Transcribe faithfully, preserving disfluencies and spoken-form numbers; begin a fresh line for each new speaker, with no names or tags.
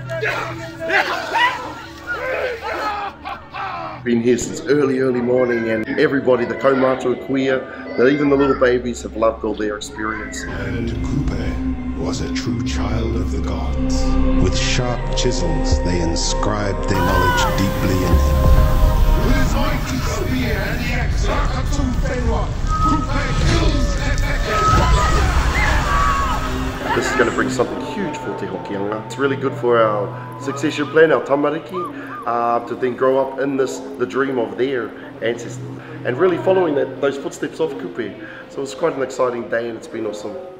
Been here since early, early morning, and everybody, the kaumātua kuia, even the little babies, have loved all their experience.
And Kupe was a true child of the gods. With sharp chisels, they inscribed their knowledge deeply in him. With his mighty spear and the axe, Kupe kills
This is going to bring something huge for Te Hokianga. It's really good for our succession plan, our tamariki, uh, to then grow up in this, the dream of their ancestors, and really following that, those footsteps of Kupe. So it's quite an exciting day, and it's been awesome.